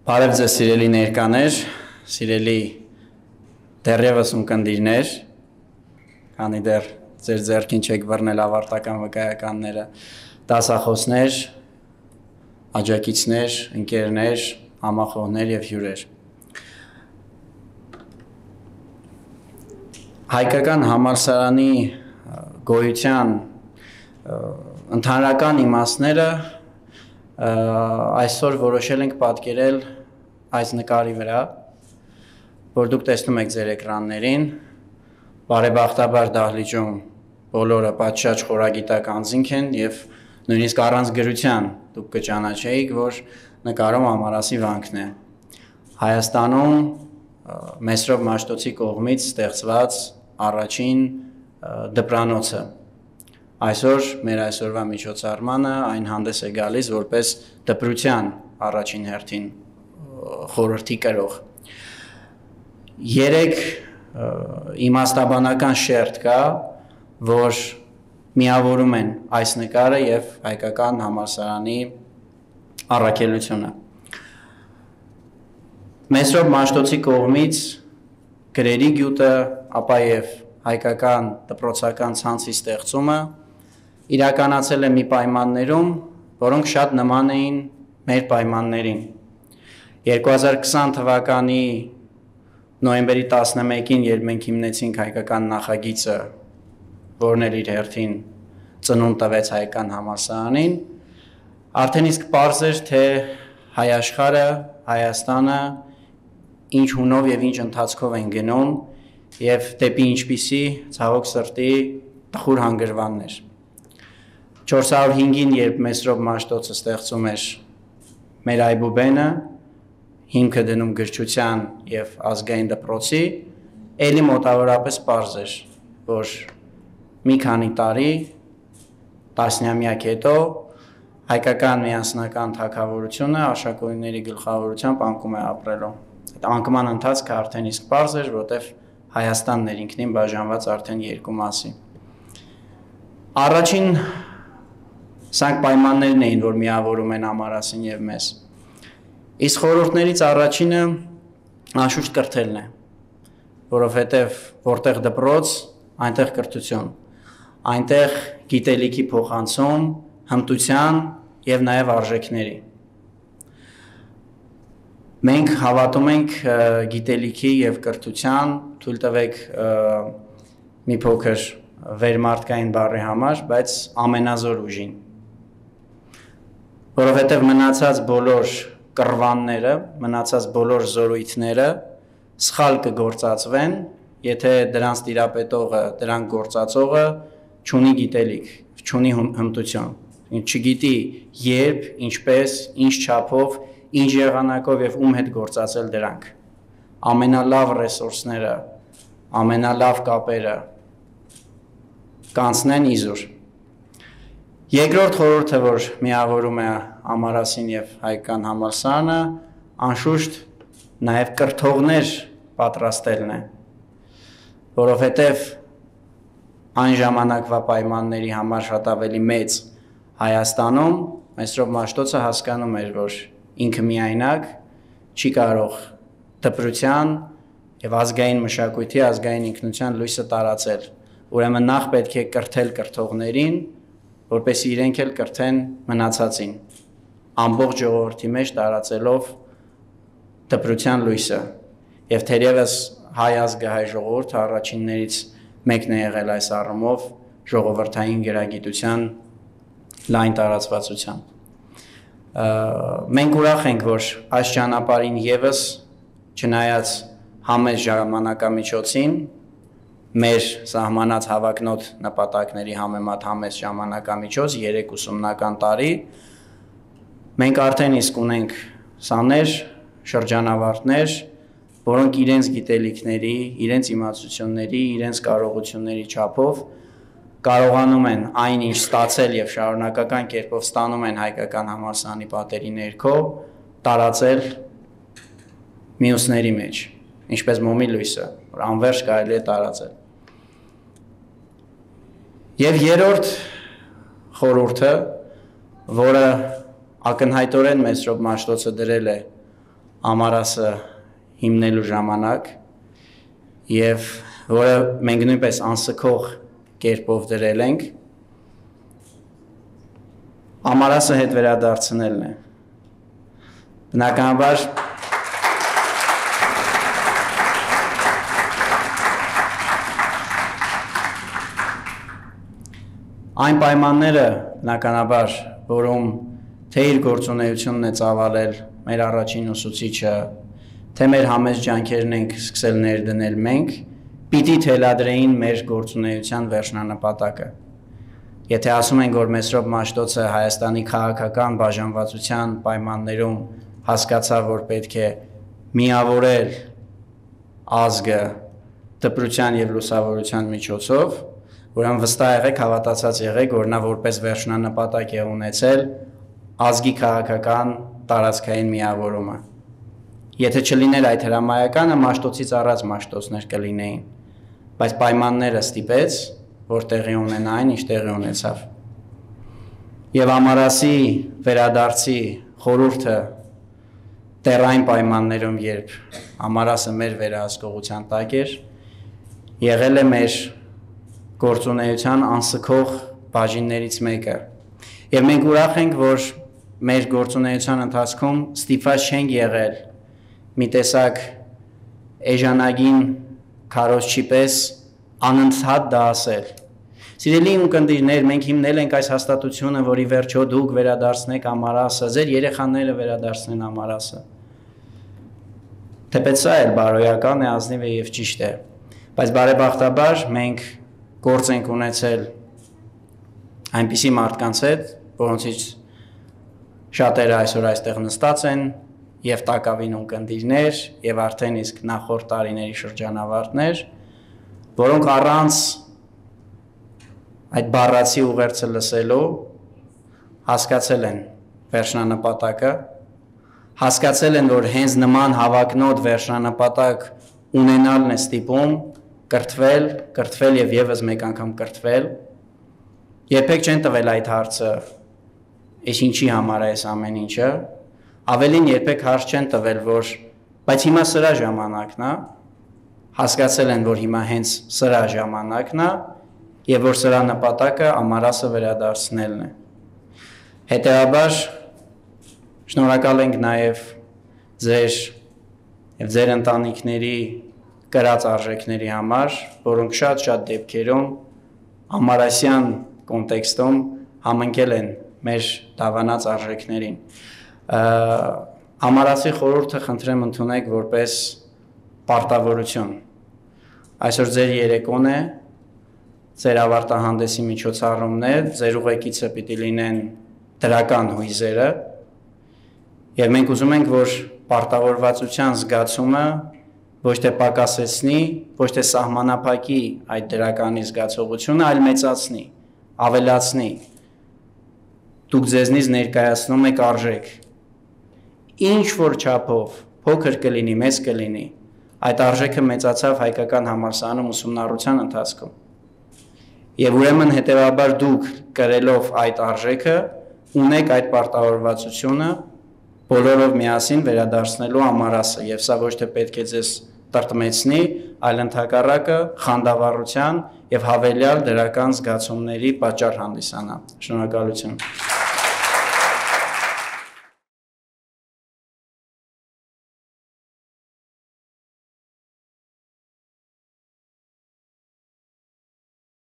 Բարև ձեզ սիրելի ներկաներ, սիրելի դեռևս ունկնդիրներ, քանի դեռ ձեր ձեռքին չեք բռնել ավարտական վկայականները, դասախոսներ, աջակիցներ, ընկերներ, համախոհներ եւ հյուրեր։ Հայկական համալսարանի գոյության ընդհանրական իմաստները այսօր որոշել ենք պատկերել այս նկարի վրա, որ դուք տեսնում եք ձեր էկրաններին, բարեբախտաբար դահլիճում բոլորը պատշաճ խորագիտակ անձինք են եւ նույնիսկ առանց գրության դուք կճանաչեիք, որ նկարում Ամարասի վանքն է։ Հայաստանում Մեսրոպ Մաշտոցի կողմից ստեղծված առաջին դպրանոցը։ Այսօր մեր այսօրվա միջոցառմանը այն հանդես է գալիս որպես դպրության առաջին հերթին խորհրդի կրող։ Երեք իմաստաբանական շերտ կա, որ միավորում են այս նկարը եւ հայկական համալսարանի առաքելությունը։ Մեսրոպ Մաշտոցի կողմից գրերի գյուտը, ապա եւ հայկական դպրոցական ցանցի ստեղծումը իրականացել է մի պայմաններում, որոնք շատ նման էին մեր պայմաններին։ 2020 թվականի նոյեմբերի 11-ին, երբ մենք հիմնեցինք հայկական նախագիծը, որն էլ իր հերթին ծնունդ տվեց հայկական համալսարանին, արդեն իսկ պարզ էր, թե հայ աշխարհը, Հայաստանը ինչ հունով եւ ինչ ընթացքով են գնում եւ դեպի ինչպիսի ցավոք սրտի տխուր հանգրվաններ։ 405-ին, երբ Մեսրոպ Մաշտոցը ստեղծում էր մեր այբուբենը, հիմքը դնում գրչության եւ ազգային դպրոցի, ելի մոտավորապես պարզ էր, որ մի քանի տարի, տասնամյակ հետո հայկական միասնական թագավորությունը աշակերտների գլխավորությամբ անկում է ապրելու։ Այդ անկման ընթացքը արդեն իսկ պարզ էր, որտեղ Հայաստանն էր ինքնին բաժանված արդեն երկու մասի։ Առաջին սրանք պայմաններն էին, որ միավորում են Ամարասին եւ մեզ։ Իսկ խորհուրդներից առաջինը անշուշտ կրթելն է, որովհետեւ որտեղ դպրոց, այնտեղ կրթություն, այնտեղ գիտելիքի փոխանցում, հմտության եւ նաեւ արժեքների։ Մենք հավատում ենք գիտելիքի եւ կրթության, թույլ տվեք մի փոքր վերմարտկային բառի համար, բայց ամենազոր ուժին։ Որովհետեւ մնացած բոլոր կռվանները, մնացած բոլոր զորույթները սխալ կգործածվեն, եթե դրանց տիրապետողը, դրանք գործածողը չունի գիտելիք, չունի հմտություն, չգիտի երբ, ինչպես, ինչ չափով, ինչ եղանակով եւ ում հետ գործածել դրանք։ Ամենալավ ռեսուրսները, ամենալավ կապերը կանցնեն իզուր։ Երկրորդ խորհուրդը, որ միավորում է Ամարասին եւ հայկական համալսարանը, անշուշտ նաեւ կրթողներ պատրաստելն է, որովհետեւ այն ժամանակվա պայմանների համար շատ ավելի մեծ Հայաստանում Մեսրոպ Մաշտոցը հասկանում էր, որ ինքը միայնակ չի կարող դպրության եւ ազգային մշակույթի, ազգային ինքնության լույսը տարածել։ Ուրեմն նախ պետք է կրթել կրթողներին, որպեսզի իրենք էլ կրթեն մնացածին, ամբողջ ժողովրդի մեջ տարածելով դպրության լույսը։ Եվ թերևս հայ ազգը, հայ ժողովուրդը առաջիններից մեկն է եղել այս առումով ժողովրդային գրագիտության լայն տարածվածության։ Մենք ուրախ ենք, որ այս ճանապարհին եւս չնայած համեզ ժամանակամիջոցին մեր սահմանած հավակնոտ նպատակների համեմատ համեզ ժամանակամիջոց 3 ուսումնական տարի մենք արդեն իսկ ունենք սաներ, շրջանավարտներ, որոնք իրենց գիտելիքների, իրենց իմացությունների, իրենց կարողությունների չափով կարողանում են այն ինչ ստացել եւ շարունակական կերպով ստանում են հայկական համալսարանի պատերի ներքո տարածել մյուսների մեջ, ինչպես մոմի լույսը, որ անվերջ կարելի է տարածել։ Եվ երրորդ խորհուրդը, որը ակնհայտորեն Մեսրոպ Մաշտոցը դրել է Ամարասը հիմնելու ժամանակ եւ որը մենք նույնպես անսքող կերպով դրել ենք, Ամարասը հետ վերադարձնելն է։ Բնականաբար այն պայմանները, բնականաբար, որում թե իր գործունեությունն է ծավալել մեր առաջին ուսուցիչը, թե մեր համեստ ջանքերն ենք սկսել ներդնել մենք, պիտի թելադրեին մեր գործունեության վերջնանպատակը։ Եթե ասում ենք, որ Մեսրոպ Մաշտոցը Հայաստանի քաղաքական բաժանվածության պայմաններում հասկացավ, որ պետք է միավորել ազգը դպրության եւ լուսավորության միջոցով, ուրեմն վստահ եղեք, հավատացած եղեք, որ նա որպես վերջնանպատակ է ունեցել ազգի քաղաքական տարածքային միավորումը։ Եթե չլիներ այդ հրամայականը, Մաշտոցից առած Մաշտոցներ կլինեին, բայց պայմանները ստիպեց, որ տեղի ունենային, ինչ տեղի ունեցավ։ Եվ Ամարասի վերադարձի խորհուրդը տեղային պայմաններում, երբ Ամարասը մեր վերահսկողության տակ էր, եղել է մեր գործունեության անսքող բաժիններից մեկը։ Եվ մենք ուրախ ենք, որ մեր գործունեության ընթացքում ստիպված չենք եղել մի տեսակ էժանագին քարոզչի պես անընդհատ դա ասել։ Սիրելի ունկնդիրներ, մենք հիմնել ենք այս հաստատությունը, որի վերջո դուք վերադարձնեք Ամարասը, ձեր երեխաները վերադարձնեն Ամարասը։ Թեպետ սա էլ բարոյական է, ազնիվ է եւ ճիշտ է, բայց բարեբախտաբար մենք գործ ենք ունեցել այնպիսի մարդկանց հետ, որոնցից շատերը այսօր այստեղ նստած են եւ տակավին ունկնդիրներ եւ արդեն իսկ նախորդ տարիների շրջանավարտներ, որոնք առանց այդ բառացի ուղերձը լսելու հասկացել են վերջնանպատակը, հասկացել են, որ հենց նման հավակնոտ վերջնանպատակ ունենալն է ստիպում կրթվել եւ եւս մեկ անգամ կրթվել։ Երբեք չեն տվել այդ հարցը, այս ինչի համար է այս ամեն ինչը, ավելին երբեք հարց չեն տվել, որ բայց հիմա սրա ժամանակն է, հասկացել են, որ հիմա հենց սրա ժամանակն է եւ որ սրա նպատակը Ամարասը վերադարձնելն է։ Հետեւաբար շնորհակալ ենք նաեւ ձեր եւ ձեր ընտանիքների կրած արժեքների համար, որոնք շատ դեպքերում ամարասյան կոնտեքստում համընկել են մեր դավանած արժեքներին։ Ամարասի խորհուրդը խնդրեմ ընդունեք որպես պարտավորություն։ Այսօր ձեր երեկոն է, ձեր ավարտահանդեսի միջոցառումն է, ձեր ուղեկիցը պիտի լինեն դրական հույզերը, եւ մենք ուզում ենք, որ պարտավորվածության զգացումը ոչ թե պակասեցնի, ոչ թե սահմանափակի այդ դրականի զգացողությունը, այլ մեծացնի, ավելացնի։ Դուք ձեզնից ներկայացնում եք արժեք։ Ինչ որ չափով, փոքր կլինի, մեծ կլինի, այդ արժեքը մեծացավ հայկական համալսարանում ուսումնառության ընթացքում։ Եվ ուրեմն հետևաբար դուք կրելով այդ արժեքը ունեք այդ պարտավորվածությունը բոլորով միասին վերադարձնելու Ամարասը, եւ սա ոչ թե պետք է ձեզ տրտմեցնի, այլ ընդհակառակը խանդավառության եւ հավելյալ դրական զգացումների պատճառ հանդիսանա։ Շնորհակալություն։